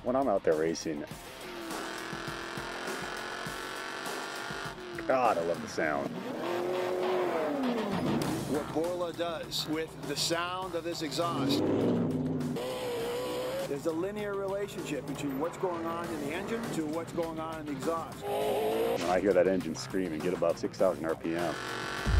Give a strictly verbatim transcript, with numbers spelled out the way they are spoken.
when I'm out there racing, God, I love the sound. What Borla does with the sound of this exhaust, there's a linear relationship between what's going on in the engine to what's going on in the exhaust. When I hear that engine scream and get above six thousand R P M,